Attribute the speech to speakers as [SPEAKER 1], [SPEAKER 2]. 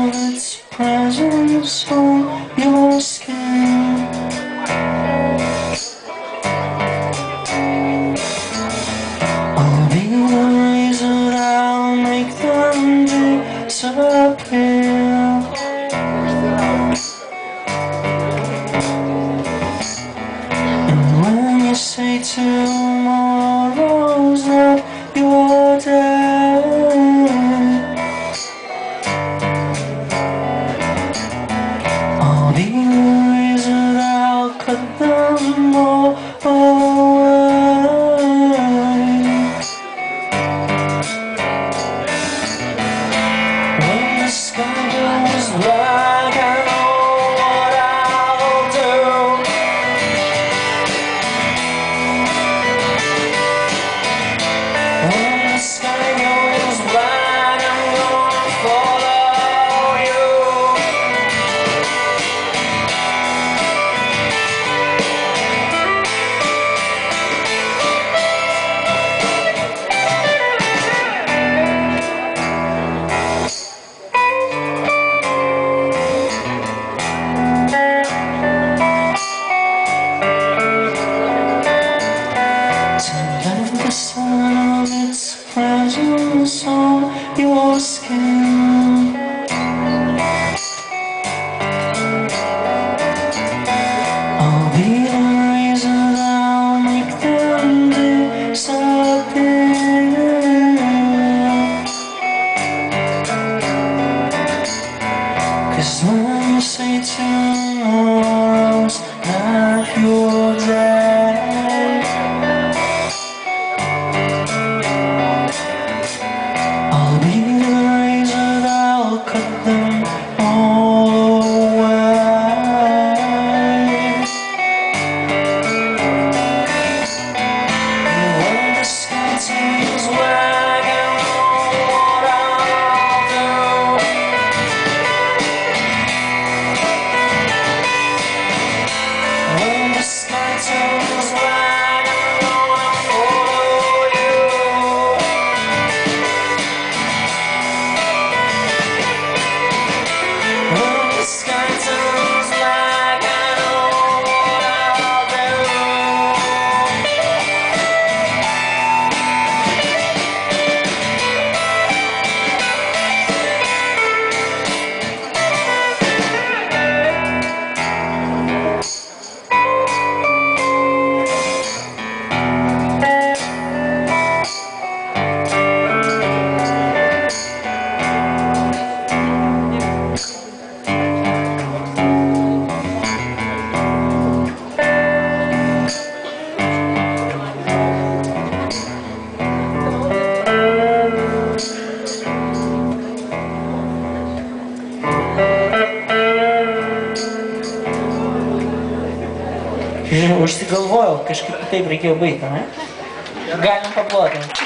[SPEAKER 1] of its presence on your skin. I'll be the reason that'll make them disappear. And when you say tomorrow's not your day, I'll be the reason I'll cut them all away. When the sky goes black, I know what I'll do. When the sky goes black, I'm gonna follow you. To let the sun of its presence on your skin. I'll be the reason I'll make them disappear. 'Cause when you say tomorrow's not your day, I'll be the reason I'll cut them all away. When the sky turns black, I know what I'll do. When the sky turns black, I'm gonna follow you. When the sky turns black, I know what I'll do. Užsigalvojau, kažkaip kitaip reikėjo baigti, ne? Galim paploti.